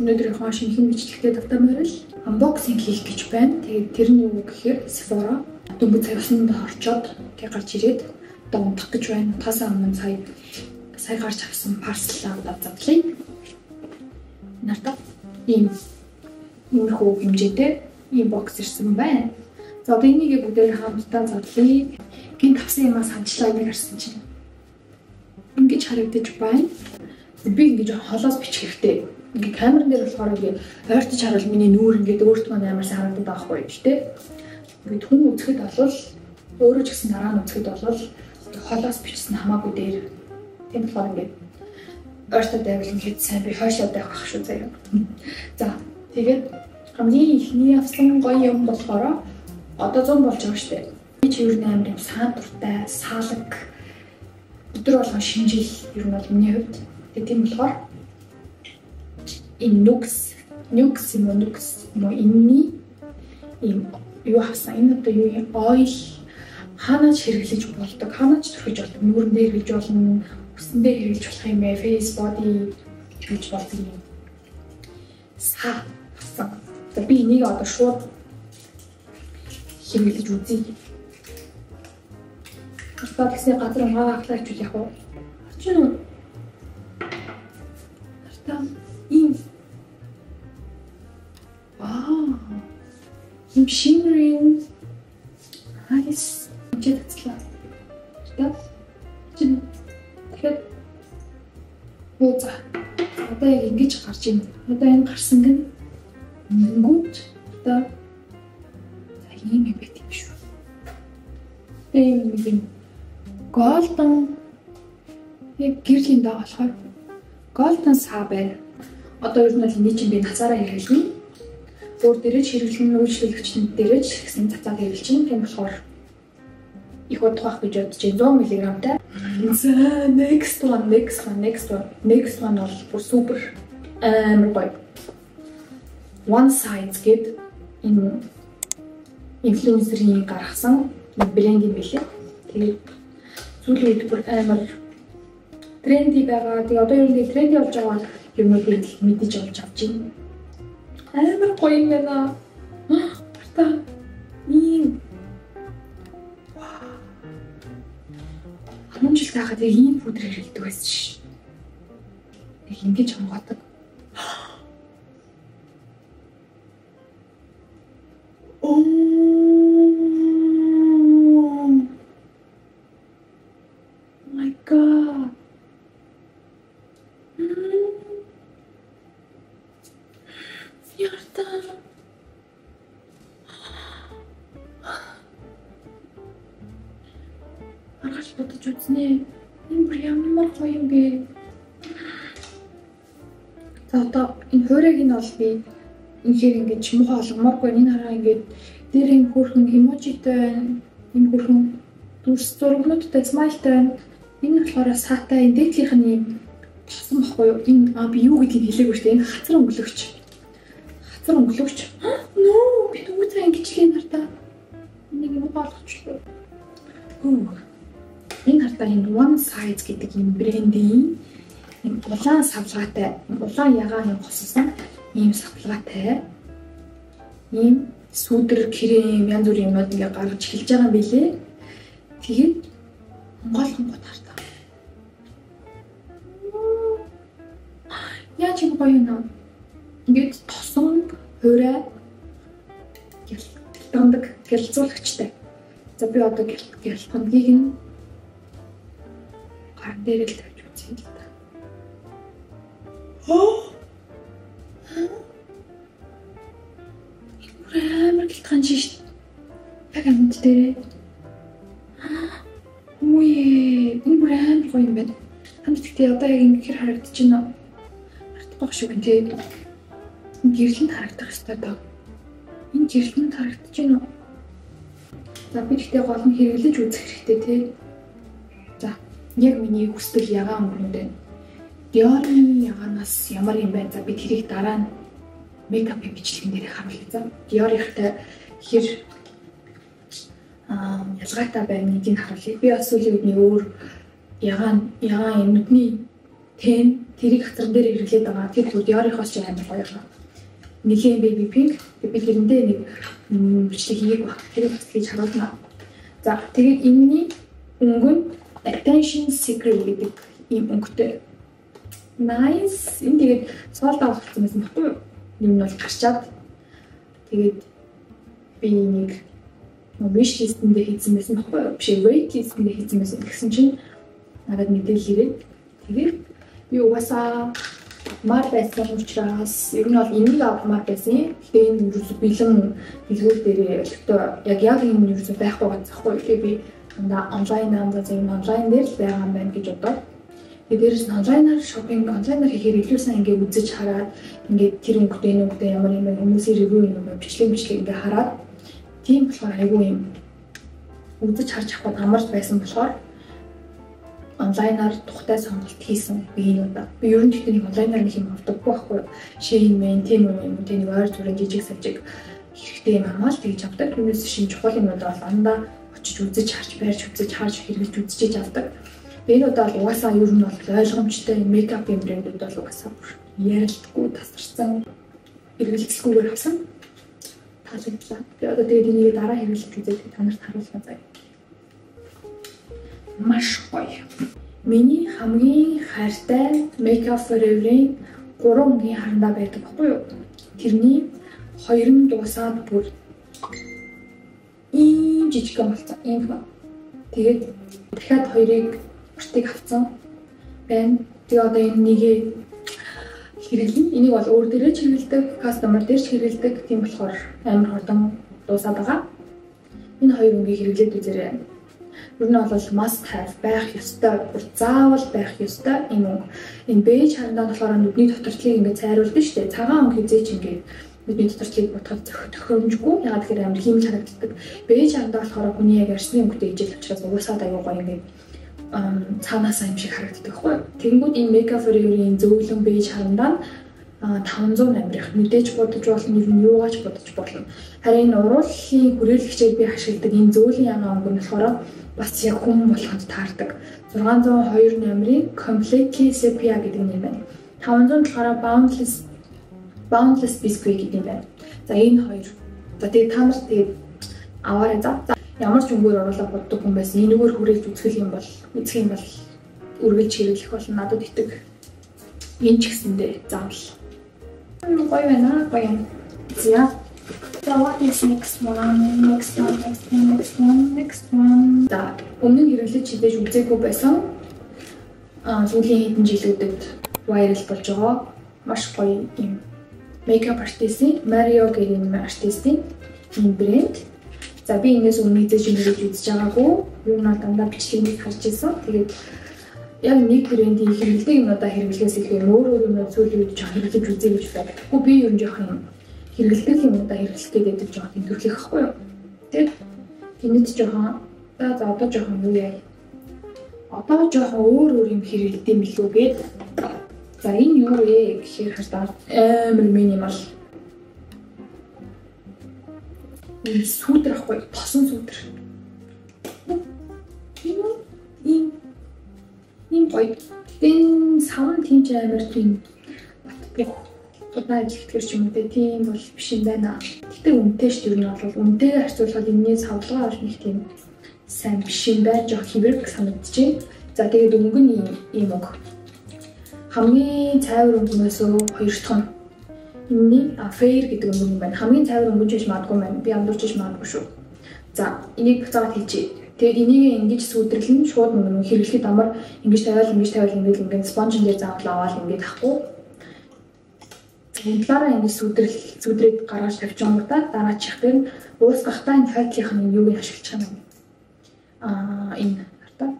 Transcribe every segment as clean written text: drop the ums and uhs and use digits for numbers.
Өнөөдрийнхөө шинэхэн бичлэгтээ давтамаар л unboxing хийх гэж байна. Тэгээд тэр нь юу гэхээр Sephora дөнгөж цагсанд орчоод тэг гарч ирээд одоо унтах гэж байна. Утгасаа өмнө сая гарч авсан парцлаа задлаа. Нартай иймэрхүү хэмжээтэй ийм бокс ирсэн байна. За одоо энийг бүгдээ хамтдаа задлаа. Гинт авсан юмаа санчлаа нэг харсан чинь. Ингэж харагдаж байна. Би ингэж холоос бичих хэрэгтэй. Ингээ камерын дээр болохоор ингээ ойртож харуул миний нүүр ингээ өөртөө амар сайн харагдаад байгаа хгүй гэхдээ ингээ хүн үзэхэд болвол өөрөө ч гэсэн дараа нь үзэхэд болвол холоос бичсэн хамаагүй дээр тийм болохоор ингээ ойртоо байвал ингээ сайн би хойшоо байх байх шүү заяа. За тэгээд хамгийн ихний авсан гоё юм болохоор одоо 100 болж байгаа шүү дээ. Би ч ер нь амар юм сайн дуртай саалаг өдөр болгон шинжил ер нь бол миний хувьд тийм болохоор энэ нукс энэний ийм юу хасан энэ одоо юу юм ойл ханаач хэрэглэж болдог ханаач төрхөж болдог нүүрэн дээр хэрэглэж болно үсэн дээр хэрэглэж болох юм бэ face body гэж болдог юм са хасан би энийг одоо шууд хэрэглэж үзье одоо тэгсний газар хааглаач үл яг уу чинь ийм shimmering eyes жигтлээ. Тэгэхээр за одоо яг ингэж гарч ийн. Одоо энэ гарсан гэн нэнгүүт одоо ийм юм байт юм шүү. Энэ нэг golden яг гэрлийн даа болохоор golden саа байна. Одоо ер нь л эний чинь би нацаараа хэрэглэнэ. Өөр дээрээ хэрэглэн үйлчлүүлэгчдэд дээрээ ч гэсэн цацаад хэрэглэж байна. Тийм болохоор их удах гэж бодож байна. 100 мг-тай. За next one бол бүр супер амар гоё. One size гэд энэ инфлюенсерийн гаргасан брэнд юм билээ. Тэгээд сүүлийн үед бүр амар тренди байгаа. Тэгээ одоо ер нь тренди болж байгаа юмнуудыг мэдэж олж авч байна. Амар гоё юм байна. Барта ийм хамгийн жил тахад ийм пудр хэрэглэдэг байсан ш. Нэг ингэж хамгаадаг. Oh my god. Ярта. Аргач бодож үзнэ. Энэ бүр ямар гоё юм бэ? За одоо энэ хуурайг нь бол би инхээр ингэж муухай олгомооргүй энэ хараа ингэж дээр юм хөрхөн эможитэй байна. Энэ хөрхөн дүрс зургнуудтай смайлтай байна. Энэ болохоор саатай энэ дээдлийнх нь юм тосон баггүй юу? Энэ би юу гэдгийг хэлээгүй шүү дээ. Энэ хацар өнгөлөгч. Нөө би дүүцаа ингэчлээ нартаа. Энийг юм болгочлоо. Энэ хартаа энэ one size гэдэг юм брендийн энэ улаан савлгаатай, улаан ягаан юм хоссон ийм савлгаатай. Ийм сүдэр крем янз бүрийн юмнууд ингээ гаргаж эхэлж байгаа юм билээ. Тэгээд гол хартаа. Яа чи гоё юм. Ингээд тосон хуурай гялтгандаг гялцуулагчтай. За би одоо гялтгангийг нь гар дээр л тавьж үзье л та. Амар гялтган шиш. Яг амт дээр. Үе, энэ бүр амар гоё юм байна. Хамт гэхдээ одоо яг ингэхээр харагдаж байна. Харагдах шиг юм тий. Гэрлэнд харагдах ёстой доо. Энэ гэрлэнд харагдаж байна уу? За би гэхдээ гол нь хэрэглэж үзэх хэрэгтэй тий. За яг миний хүсэл ягаан өнгөнд байна. Dior-ийн ягаанаас ямар юм бэ? За би тэрийг дараа нь мейкапын бичлэгэн дээр харуулъя. За Dior-ихтэй хэр ялгаатай байна гэдгийг харуулъя. Би бас үлийн үдний өөр ягаан нүдний тэрийг хацран дээр хэрэглээд байгаа. Тэр Dior-ийнхоос ч амар гоё байна. Нэлийн baby pink. Би тэрэндээ нэг бичлэг хийгээг баг. Тэрийг хийж харуулна. За тэгээд энэний өнгө нь attention seeker гэдэг ийм өнгөтэй. Nice. Энэ тэгээд соолд авахсан байсан баггүй юу? Юм нь бол гарчаад тэгээд би нэг wish list-ндээ хийсэн байсан баггүй юу? Биш wait list-ндээ хийсэн байсан. Тэгсэн чинь надад мэдээлэл ирээд тэгээд би угаасаа мар байсан учраас ер нь бол энийг авмаар байсан. Гэхдээ энэ ерөөсөө бэлэн дэлгүүр дээр яг энэ ерөөсөө байхгүй байгаа захгүй. Тэгээ би онлайн дээр л байгаа юм байна гэж бодоод. Тэгээд дээрээс нь онлайнаар шопинг хийхээр илүү сайн ингээд үзэж хараад ингээд тэр өнгөтэй энэ өнгөтэй ямар юм бэ хүмүүсийн ревю юм бэ бичлэг ингээд хараад тийм болохоор айгүй юм үзэж харж авах амар байсан болохоор онлайнаар тухтай сонголт хийсэн би энэ удаа. Би ер нь тэгтээ нэг онлайнаар нэг юм авдаггүй байхгүй. Shein мэн тийм юм тийм нэг ойр зүрийн жижиг сажиг хэрэгтэй юм аа л тэгж авдаг. Түүнээс шин чухал юмуд бол андаа очиж үзэж харж барьж үзэж харж хэрэглэж үзчихэж авдаг. Энэ удаа л угаасаа ер нь бол ойлгомжтой мейкапын брэндүүд бол угаасаа ярилдаггүй тасарсан хэрэглэлцгүйгээр авсан. Таалагдлаа. Одоо тэгээд энийг дараа хэрэглэж үзээд та нарт харуулсан заяа. Маш гоё. Миний хамгийн хайртай Makeup Forever-ийн 3 өнгийн харандаа байдаг байхгүй юу? Тэрний 2 нь дуусаад бүр ийм жижигхэн болсон. Ийм ба. Тэгээд дахиад 2-ыг уртыг авсан байна. Тэгээ одоо энэ нэгийг хэрэглэн. Энийг бол өөр дээрээ ч хэрэглэдэг, customer дээр ч хэрэглэдэг. Тийм болохоор амар хурдан дуусаад байгаа. Энэ 2 өнгийг хэрэглээд үзээрэй. Ер нь бол must have байх ёстой, заавал байх ёстой юм уу? Энэ бэж харандаа болохоор нүдний доторчлыг ингээд цайруулдаг шүү дээ. Цагаан өнгө хизээч ингээд нүдний доторчлыг бодоход тохиромжгүй. Ягаад гэхээр амар хиймэл харагддаг. Бэж харандаа болохоор хүний яг арсны өнгөтэй ижил учраас угаасаа аюу гоё ингээд цаанаасаа юм шиг харагддаг байхгүй. Тэгэнгүүт энэ Makeup Forever-ийн зөөлөн бэж харандаа 500 амрах мэдээж бодож болно, ер нь юугаач бодож болно. Харин урууллын хүрээлэгчээр би ашигладаг энэ зөөлөн ягаан өнгө нь болохоор бас яг хүн болгонд таардаг. 602 номерын Completely Sepia гэдэг юм байна. 500 болохоор Boundless Biscuit гэдэг юм байна. За энэ хоёр. За тэгээд та нарт тэгээд аваарай за. Ямар ч өнгөөр оруулаад боддог хүн байсан. Энэгээр хүрээлж үзэх юм бол үргэлж хэрэглэх болно. Надад итэг. Энэ ч гэсэндээ заавал. Гоё байна. Гоё. За. So what is next one? Next one. За, өмнө нь хэрэглэж хідэж үзээгүй байсан. Сүүлийн хэдэн жилүүдэд viral болж байгаа. Маш гоё юм. Makeup artist-ийн Mario гэх юм артистийн энэ брэнд. За би энэс өмнө хідэж хэрэглэж үзэж байгаагүй. Юу нэг дандаа бичлэгийг харж ирсэн. Тэгээд яг нэг брендийн хэрэглэдэг юмудаа хэрэглээс илүү өөр юмнууд сүүлийн үед жоох хэрэглэж үзье гэж байдаг. Гэхдээ би ер нь жоох юм хэрэглэдэг юмудаа хэрэглэх гэдэг жоох юм төрлөх байхгүй юу. Тэгээд энэд жоохон за одоо жоохон юу яа. Одоо жоохон өөр юм хэрэглэдэг юм билүү гээд. За энэ юу вэ гэхээр хардаа амар минимал. Энэ сүүдэр ахгүй тосон сүүдэр. Ийм гоё. Энэ савн тийм ч амар тийм батбух. Тодорхой ажиглахэр ч юм уу тийм бол биш юм байна. Гэтэ үнэтэй шүү дээ. Энэ бол үнэтэйгээр харьцуулахад энэний савлгаа бол нэг тийм сайн биш юм байна. Жоо хэврэг санагдчихэв. За тэгээд өнгө нь ийм өнгө. Хамгийн цайвар өнгөнөөс хоёр дахь нь энэний fair гэдэг өнгө юм байна. Хамгийн цайвар өнгө ч биш магадгүй байна. Би амдурч биш магадгүй шүү. За энийг буцаад хийчихье. Тэгээд энийг ингэж сүудрэглэн шууд мөн хэрэглэхэд амар ингэж тавиал ингээд спонжин дээр заавал аваад ингээд ахгүй. Тэгээд талаараа ингэж сүудрээд гаргаж тавьж байгаа дараа чих дээр уусгахтаа энэ файтлийнх нь юуг ашиглаж байгаа юм. Энэ хартаа.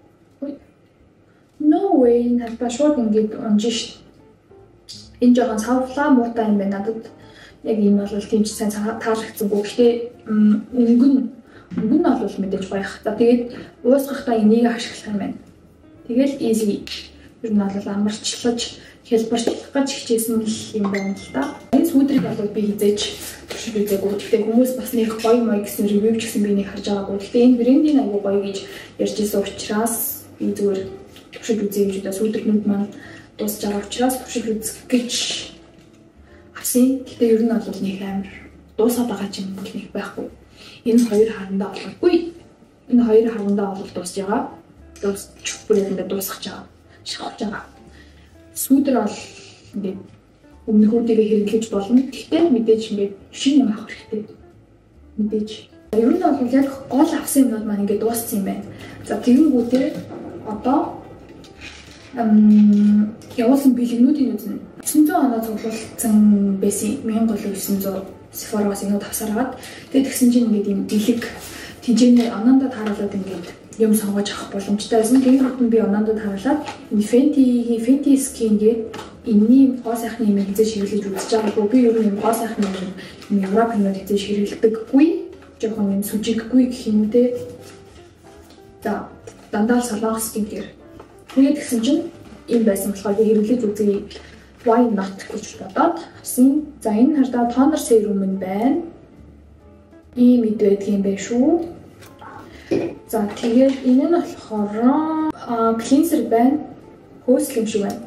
No way энэ хартаа шууд ингээд унжин ш. Энэ жоохон савлаа муутай юм байна. Надад яг энэ бол тийм ч сайн таалагдсангүй. Гэхдээ өнгө нь бол мэдээж гоёх. За тэгээд уусгахтаа энийг ашиглах юм байна. Тэгэл easy. Ер нь бол амарчлаж хэлбэрчлэх гэж хичээсэн юм байна л да. Энэ сүүдрийг бол би хизээж туршиж үзээгүй. Гэхдээ хүмүүс бас нэг гоё мой гэсэн ревю ч гэсэн би нэг харж байгаагүй. Гэхдээ энэ брендийн аягүй гоё гэж ярьж ирсэн учраас би зүгээр туршиж үзье гэж одоо сүүдрнүүд маань дуусж байгаа учраас туршиж үзэх гэж авсан. Гэхдээ ер нь бол нэг амар дуусаад байгаа юм бол нэг байхгүй. Энэ хоёр харандаа болохгүй. Энэ хоёр харандаа бол дуусж байгаа. Дуусч бүрээндээ дуусгах байгаа. Шахаж байгаа. Сүүдэр бол ингээд өмнөхүүдийг хэрэглэж болно. Гэхдээ мэдээж ингээд шинэ юм авах хэрэгтэй. Мэдээж. Ер нь бол яг гол авсан юмнууд маань ингээд дууссан юм байна. За тэгэнгүүтээ одоо явуулсан бэлгэнүүдийн үзэн 900 оноо цуглуулсан байсан 1900 Sephora-гаас юмуд авсараад тэгээд тэгсэн чинь ингээд юм бэлэг тэнцэнээр онондод харуулад ингээд юм сонгож авах боломжтой байсан. Тэгээд хотод би онондод харуулад Fenty Skin гээд энэний гоо сайхны юм хийж хэрэглэж үзэж байгаагүй. Би ер нь гоо сайхны юм Европын хийж хэрэглэдэггүй. Жохон юм сүжиггүй гэх юм үү. За дандаа солонгос skincare. Тэгээд тэгсэн чинь юм байсан болохоор би хэрэглэж үзье. Why not гэж бодоод авсан. За энэ хардаа тонер серум нь байна. Ийм мэд байдаг юм байна шүү. За тэгээд энэ нь болохоор cleanser байна. Хөөсөл юм шиг байна.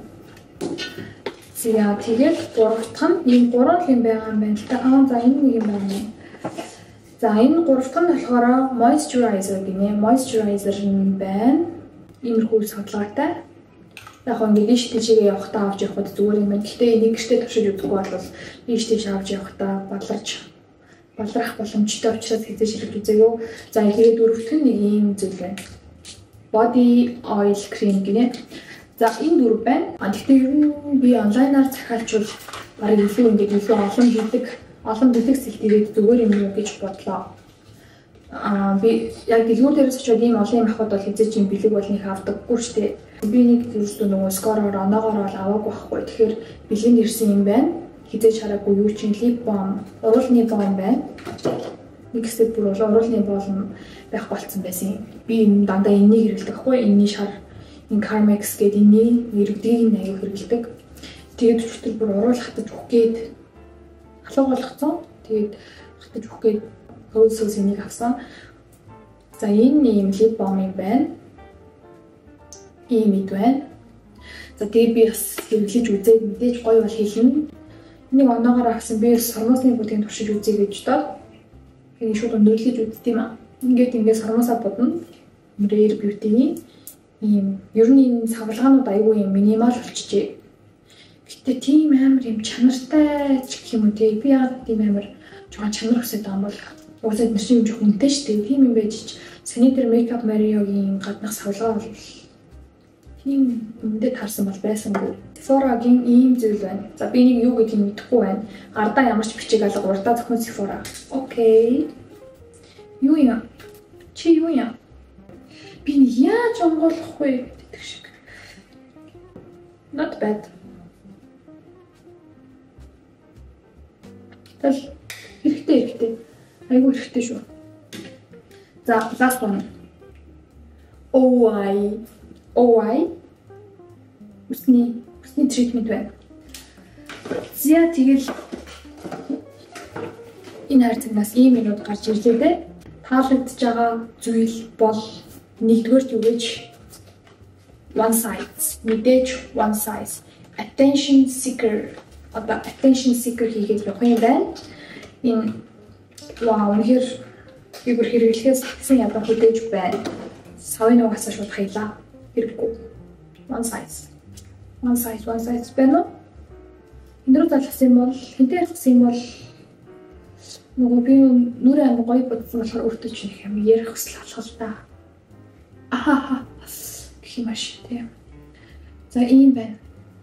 За тэгээд гуравт нь ийм гурван юм байгаа юм байна л та. За энэ нэг юм байна. За энэ гуравт нь болохоор moisturizer гинэ. Moisturizer нь байна. Иймэрхүү судалгаатай. Яг ингээд ийш тийшээ явахдаа авч явахд зүгээр юм байна. Гэхдээ энийг гэртээ туршиж үзэхгүй бол ийш тийш авч явахдаа баларах боломжтой учраас хэзээ ширхэж үзээё. За тэгээд дөрөвт нь нэг ийм зүйл байна. Body oil cream гинэ. За энэ дөрөв байна. Гэхдээ ер нь би онлайнаар захиалчвал барыг илүү ингээд илүү олон бэлэг сэлтээд зүгээр юм уу гэж бодлоо. Би яг дэлгүүр дээрээс очиод ийм олон юм авахд бол хэзээ чинь бэлэг болныг авдаггүй шүү дээ. Би нэг зүйлсдөө нөгөө скороор оноогоор бол аваагүй байхгүй. Тэгэхээр бэлгэнд ирсэн юм байна. Хэзээ хараагүй юу чинь lip balm, уруулны balm байна. Нэг хэсэг бүр уруулны balm байх болцсон байсан. Би дандаа энийг хэрэглэдэг байхгүй. Энэний шар энэ Carmex гэдэг энийг иргэдгийг аяг хэрэглэдэг. Тэгээд өчтөр бүр уруулахтаж үхгээд халуун болгоцсон. Тэгээд хатаж үхгээд хөөсөөс энийг авсан. За энэ юм lip balm юм байна. Ийм мэд байна. За тэгээд би бас хэрэглэж үзээд мэдээж гоё бол хэлнэ. Энийг оноогоор авсан би сормосны бүтээн туршиж үзье гэж доо. Энийг шууд өндөрлөж үзт юм аа. Ингээд сормосоо бодно. Rare Beauty-ний ийм ер нь энэ савлгаанууд аягүй юм минимал болчихжээ. Гэтэ тийм амар юм чанартай ч гэх юм уу тий. Би яагаад тийм амар жоохон чанар өсөд байгаа юм бол уусаад нэршин юм жоохон үнэтэй шүү дээ. Тийм юм байж Sanitary Makeup Mario-гийн гаднах савлгаа бол тийм үнэтэй таарсан бол байсангүй. Sephora-гийн ийм зүйл байна. За би нэг юу гэдгийг мэдэхгүй байна. Гардаа ямар ч бичиг алга урдаа зөвхөн Sephora. Окей. Юу юм? Чи юу юм? Би яаж онгойлох вэ гэдэг шиг. Not bad. Тэгэл хэрэгтэй. Айгуу хэрэгтэй шүү. За last one. OI усны тритмент байна. За тэгэл энэ хайрцагнаас ийм юмуд гарч ирлээ дээ. Таалагдж байгаа зүйл бол нэгдүгээр юу гэж one size мэдээж one size attention seeker хийгээд явах юм байна. Энэ үнэхээр би бүр хэрэглэхээс гэсэн ядуу хөдөөж байна. Савын угаасаа шууд хаялаа. Хэрэггүй. One size байна уу? Энэ рүү залгасан юм бол хинтээ ялгсан юм бол нөгөө би нүрээ амар гоё бодсон болохоор өөртөө ч нэг юм ярих хүсэл алхал та. Гэх юм ааш тийм. За ийм байна.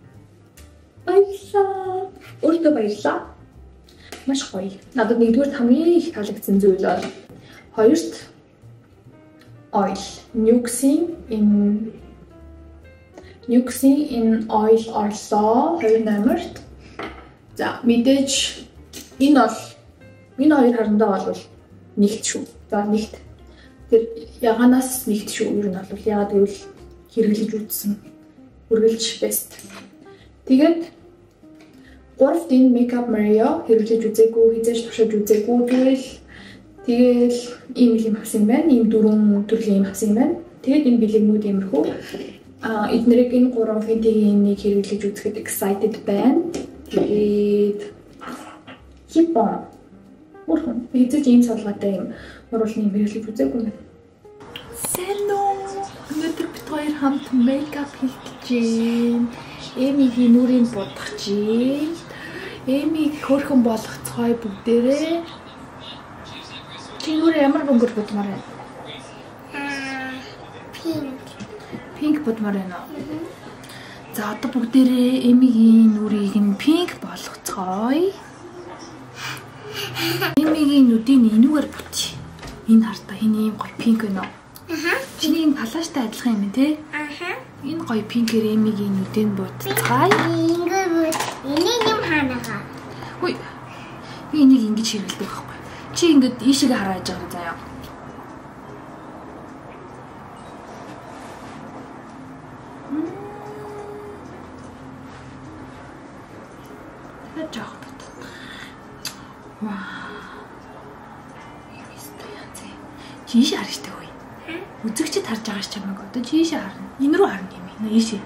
Баярлалаа. Өөртөө баярлалаа. Маш гоё. Надад нэгдүгээр хамгийн их таалагдсан зүйл бол хоёрт oil. Nuxin in oil орлоо 2 номерт. За мэдээж энэ хоёр харандаа бол нэгт шүү. За нэгт. Тэр ягаанаас нэгт шүү. Ер нь бол яагаад гэвэл хэрэглэж үзсэн. Үргэлж best. Тэгээд 3-т энэ Makeup Mario хэрэглэж үзээгүй, хизээж туршиж үзээгүй. Тэгэл ийм юм авсан байна. Ийм 4 төрлийн юм авсан байна. Тэгээд энэ бэлэгнүүд иймэрхүү. эднэрийг энэ 3 видеогийн нэг хэрэглэж үзэхэд excited байна. Тэгээд Япон. Мөрхөн эзэж ийм салгаатай юм оруулны хэрэглэж үзээгүй юм. Сэно. Өнөөдөр бид хоёр хамт мейкап хийчихээн. Эмигийн нүрийг бодчихъя. Эмиг хөөрхөн болгоцгоё бүгдээрээ. Чи нүрэ ямар бөмбөр бодмаар байна? Пинк бодмаар байна. За одоо бүгдээрээ Эмигийн нүрийг нь пинк болгоцгоё. Эмигийн нүдийг энүүгээр бутъя. Энэ хартаа энэ ийм гоё пинк байна уу? Чиний энэ палаштай адилхан юм тий? Энэ гоё пинкээр Эмигийн нүдийг бутцгаая. Энийг юм хаанаага. Хүй. Би энийг ингэж хэрэглэдэг байхгүй. Чи ингэж ийшээ хараад байгаа заяа. Жоох тот. Вау. Иймстэй яа. Чийш харж штэ хөөе. Үзэгчд харж байгаа ч юм уу. Одоо чийш харна. Энэ рүү харна юм. Ийшээ.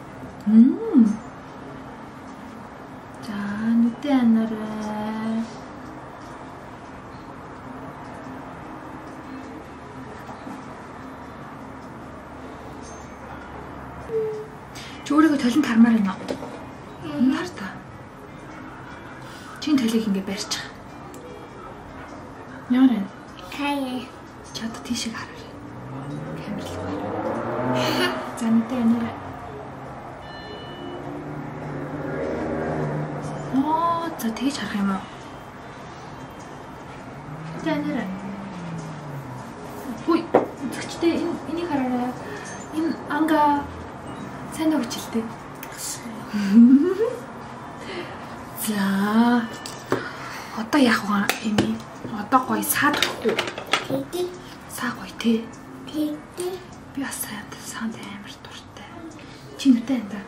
За, нүдэ анараа. Чи өөрийгөө толинд хармаар байна уу? Энэ хартаа. Чин толиг ингэ барьчих. Ямар вэ? Хаяа. Чад тийшээ хараа. Камер руу. За нүдэ анараа. За тэгж харах юм уу? Танараа. Хүй, зөвчтэй энийг хараарай. Энэ анга сайн өгчлээ. За. Одоо яах вэ Эми? Одоо гоё саад өгөхгүй. Тэгтээ. Саа гоё тий. Тэгтээ. Би бас санд амар дуртай. Чи нүдэ андаа.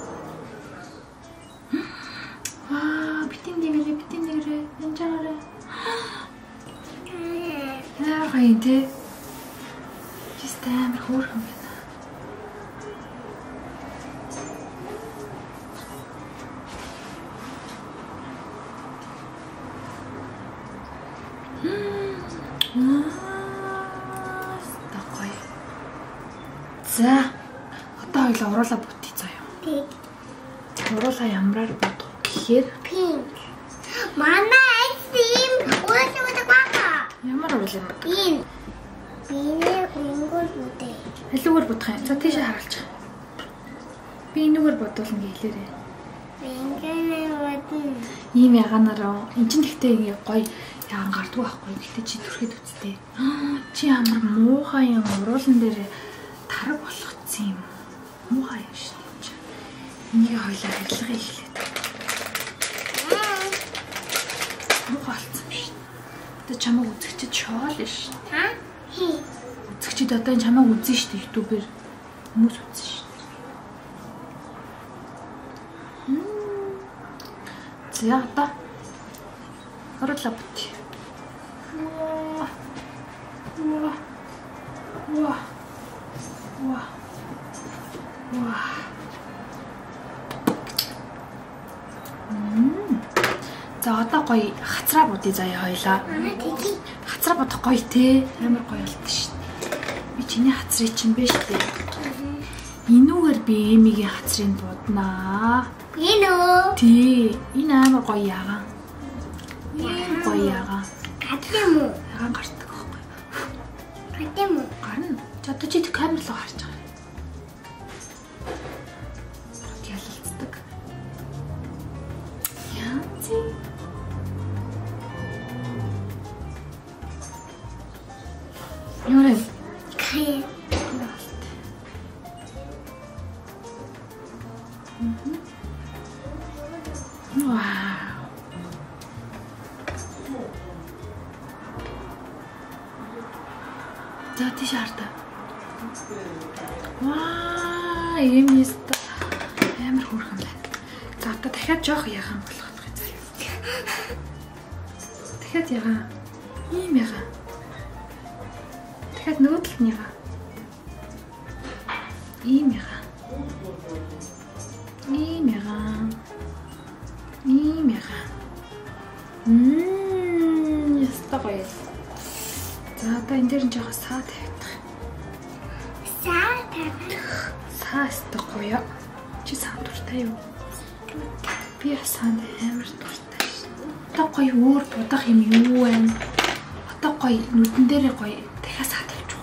Битэн нэрээ энжаарай. Яагаад ингэ? Just амар хөөрхөн байна. Стакой. За. Одоо хоёлаа уруулаа бутъя заяа. Тэг. Уруулаа ямраар бодох гэхээр Pink. Мама эцсийн уусаа баха. ямар уул юм бэ? Ийм. Биний өнгөр үдээ. Хэлүүгээр бодох юм. За тийшээ харуулчих. Би энүүгээр бодуулна гэлээрээ. Биний үдээ. Ийм ягаанараа эн чин тэгтээ гоё ягаан гардгүй байхгүй. Гэтэ чи түрхэд үсттэй. Чи ямар муухай юм уруулан дээр тараг болгоцсон юм. Муухай юм шиг. Энийг хоёлаа арилгахыг хэлээд. Муухай болсон биш. Одоо чамайг үзэгчд шоол биш. Үзэгчд одоо энэ чамайг үзэн шүү дээ YouTube-ээр. Хүмүүс үзэн шүү дээ. За одоо оруулаа бут. Ваа. За одоо гоё хацраа будъя заяа хоёлаа. Хацраа бодох гоё те. Амар гоё болтой шүү дээ. Би чиний хацрыг чинь биш дээ. Энүүгээр би Эмигийн хацрыг буднаа. Энэ үү? Тий, энэ амар гоё ягаа. Ийм гоё ягаа. Гадсан муу? Ягаан гардаг байхгүй. Гадсан муу? Гарна. За одоо чи камер руу харж байгаа. Ялалцдаг. Яа чи? Юурэ? Хаяа. Вау. За тийш хартаа. Ваа, ийм нэстэ амар хөөрхөн байна. За одоо дахиад жоох ягаан болгох гэж заяа. Дахиад ягаан. Ийм ягаан. Дахиад нөөдлөн ягаан. Ийм ягаан. гоё. За одоо энэ дээр нь жоохон саа тавьдаг. Саа өстө гоё. Чи саа дуртай юу? Би саанд амар дуртай ш. Одоо гоё өөр дуудах юм юу вэ? Одоо гоё нүдэн дээрээ гоё дахиад саа тавьчих.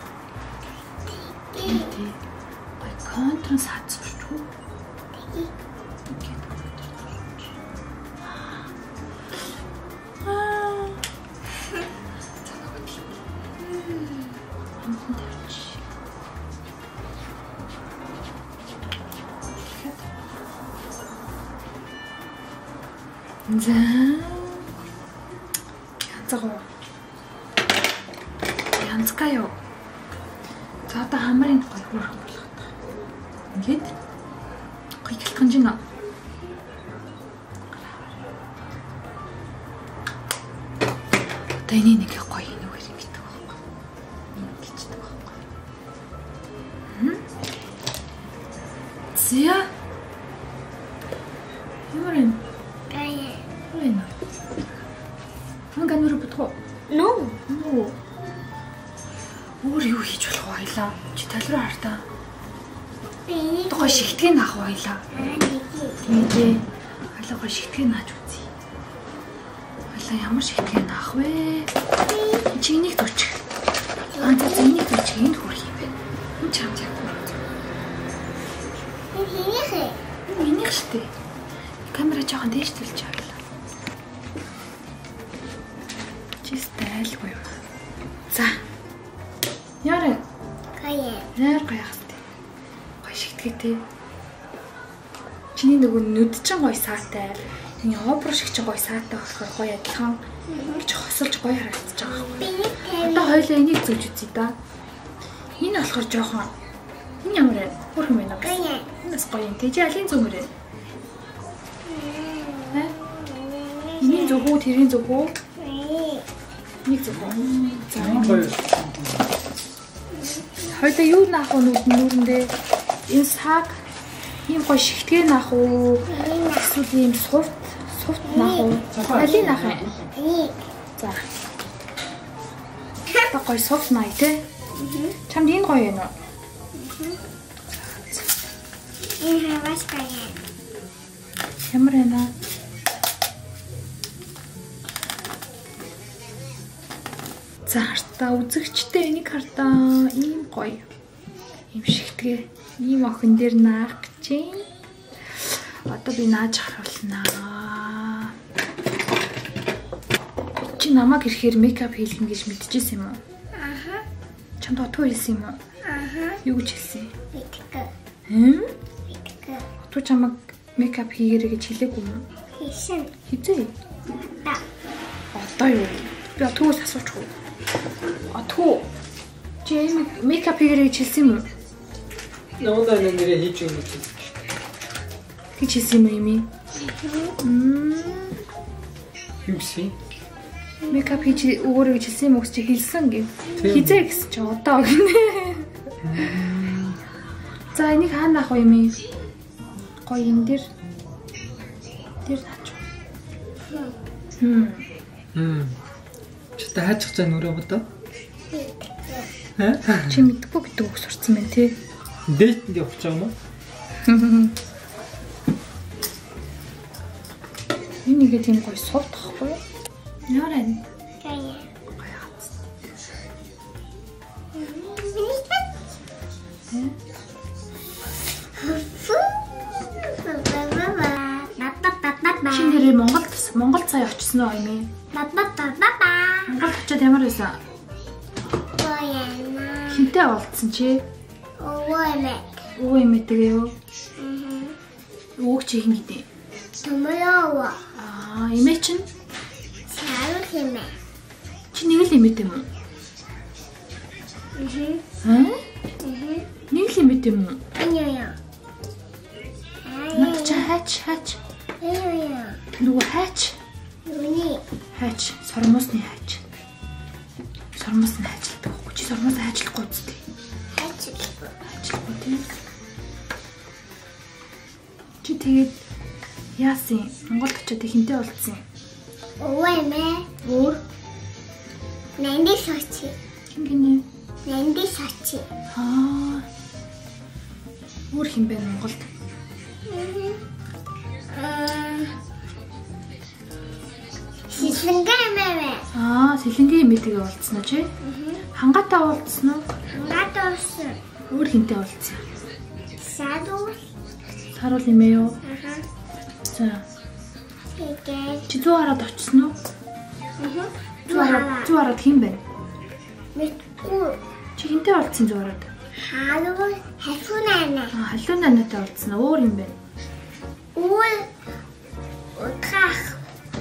Тий. Гоё контрон саа сурч уу? За. Янзгаяо. За одоо хамрын гоё хөрх болох та. Ингээд гоё гэлтгэнж байна. Одоо энэ нэг гоё нүгээр ингэдэг байхгүй. Ингэждэг байхгүй. Зя. Юмрын. Ой. Ханган нүрэ бодгоо. No. Өөр юу хийж болох вэ хоёлаа? Чи талруу хар та. Гоё шигтгэн наах хоёлаа. Тий. Хоёлаа гоё шигтгэн нааж үзье. Хоёлаа ямар шигтгэн наах вэ? Чи энийг дүүчих. За энийг дүүчих энд хүрх юм бэ. Энэ чамд яг хүрх. Энийг штэ. Камера жоохон дээш төлж авъя. Чи стайлгүй юм. За. Яарэ. Нэр гайхалтай. Гоё шигтгэтэй. Чиний нөгөө нүд чин гоё саатай. Миний опера шиг ч гоё саатай болохоор гоё адилхан гэж хосолж гоё харагдаж байгаа байхгүй. Одоо хоёлаа энийг зүүж үзье да. Энэ болохоор жоохон энэ ямар вэ? Хөрх юм байна уу? Энэс гоё юм. Тэгж алийн зүгээрээ. Энийг зүгөө тэрийн зүгөө. Нэг зүгөө. За гоё. Хоёлаа юу наах вэ нүрэндээ? Энэ саг ийм гоё шигтгэн наах уу? Эсвэл ийм сувт наах уу? Алийг наах юм? За. Та гоё сувт наа тий. Чамд энэ гоё юм уу? Энэ хаваас гоё. Ямар байна? За хартаа үзэгчтэй энийг хартаа ийм гоё ийм шигтгээ ийм охин дээр наах гэж юм. Одоо би нааж харуулнаа. Чи намайг ирэхээр мейкап хийлгэн гэж мэдчихсэн юм уу? Аха. Чамд отоо хэлсэн юм уу? Аха. Юу гэж хэлсэн? Мэдгүй. Мэдгүй. Отоо чамайг мейкап хийгээрэй гэж хэлээгүй юм уу? Хийсэн. Хизээ? Да. Одоо юу? Би отоогоос асуучих уу? Отоо. Чи мейкап хийгээрэй гэж хэлсэн юм уу? Нөөдөө нэрээ хийж өгнө гэж. Гэж хэлсэн юм ими? Юу гэсэн? Мейкап хийж өгөөрэй гэж хэлсэн юм уу? Чи хэлсэн гэв. Хизээ гэсэн чи одоо гинэ. За энийг хаана авах вэ ими? Гоё юм дээр наач. Чи та хаачих цаа нүрэ бодоо? Чи мэдгүй гэдэг үг сурцсан байна тий. Дээтэнд явах гэж байгаа юм уу? Энийгээ тийм гоё сувд тахгүй юу? Ямар байна? Гоё. Гоё хац. Чи нэрээ Монголд сая очсон уу ими? Монголд очиод ямар байсан? Хинтээ олдсон чи? Өвөө эмээтэйгээ юу? Өвөг чи хин гэдэг? Томоёо. Эмээ чинь? Сарал хэмээ. Чи нэг л эмээтэй юм уу? Нэг л эмээтэй юм уу? Аниа. Над чи хаач. Аниа. Нөгөө хаач. Юуны? Хаач, сормосны хаач. Сормосны хаачлдаг байхгүй. Чи сормос хаачлахгүй үстэй. Хаачлахгүй тийм. Чи тэгээд яасан? Монголд очиод хинтээ олдсон. Өвөө эмээ. Өөр? Нанди сочи. Гинэ. Нанди сочи. Өөр хин бэ Монголд? Сэлэнгээ мэ. Сэлэнгийн эмээтэйгээ уулзсан чи? Хангаатай уулзсан уу? Хангаатай уулзсан. Өөр хинтэй уулзсан? Саруул эмээ юу? За. Тэгээд Чи 100 хараад очсон уу? 100 хараад хин бэ? мэдгүй. Чи хинтэй уулзсан 100 хараад? Хаалуу халуунаа. Халуун нанаатай уулзсан. Өөр юм бэ? Уул утрах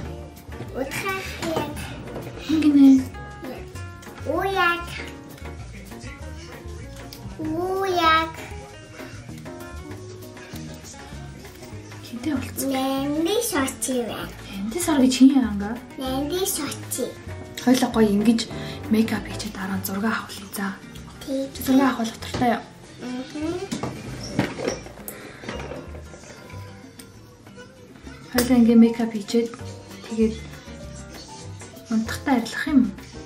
яг. Гинэ. Уяг. Хинтэй уулзсан. Нанди сочи вэ. Энд сар гэж хин яанга? Нанди сочи. Хойлоо гоё ингэж мейкап хийчихэд дараа нь зураг авахлаа. За. Тэг. Зураг авах дуртай юу? Хойлоо ингэ мейкап хийчихэд тэгээд унтахтай арилах юм.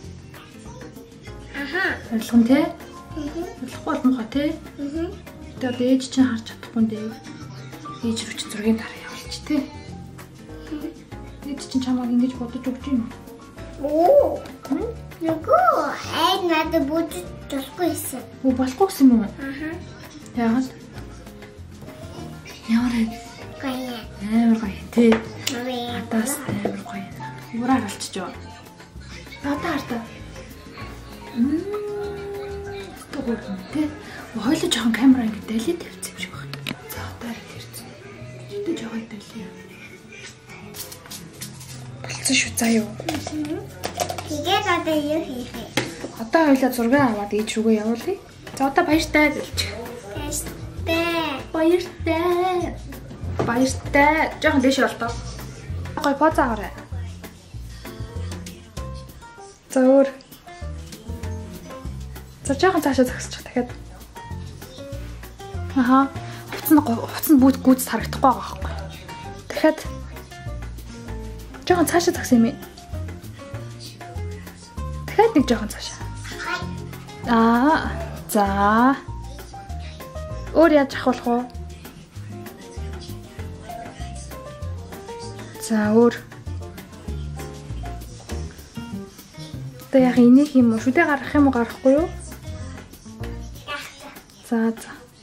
Арилах нь те? Арилахгүй бол муухай те? Тэгээд ээж чинь харж чадахгүй нэ. Ээж рүү чи зургийг дараа явуулчих те. Ээж чинь чамайг ингэж бодож өгч юм. Оо. Нөгөө надад бодож болохгүй байсан. Болохгүй гэсэн юм уу? Яагаад? Ямар Гоё. амар гоё тий. Гоё. Атаас амар гоё. Ураар алчиж юу? Атаа. Тэгвэл тий. Хойлоо жоохон камера ингэ далид тавьчих юм шиг байна. За одоо ирсэн. Тэ жоохон далий. Болцсон шүү заа юу. Тэгээд одоо юу хийх вэ? Одоо хойлоо зураг аваад ээж рүүгээ явуулъя. За одоо баяртай гэлчих. Баяртай. Жоохон дэше болтоо. Гой поз аваарай. За өөр. За жоохон цаашаа зогсчих дахиад. Хувцас бүгд гүйц харагдахгүй байгаа байхгүй. Дахиад жоохон цаашаа зогс юм. Дахиад нэг жоохон цаашаа. За. Өөр яаж ахуулах вэ? За өөр. Тэ яг энийг юм уу? Шүдэ гаргах юм уу, гарахгүй юу? За.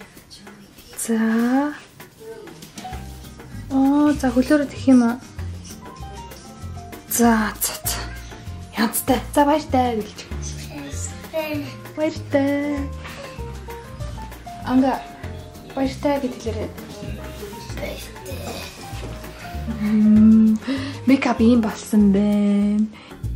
За хөлөөрөө тэх юм аа. За. Янзтай. За баяртай гэлж. Баяртай. Анга баяртай гэж хэлээрэй. Мейкап ийм болсон бэ.